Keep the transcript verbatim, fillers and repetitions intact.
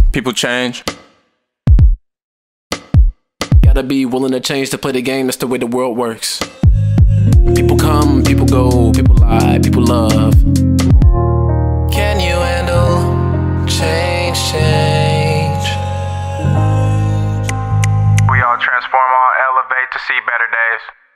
People change. Gotta be willing to change to play the game, that's the way the world works. People come, people go, people lie, people love. Can you handle change, change? We all transform, all elevate to see better days.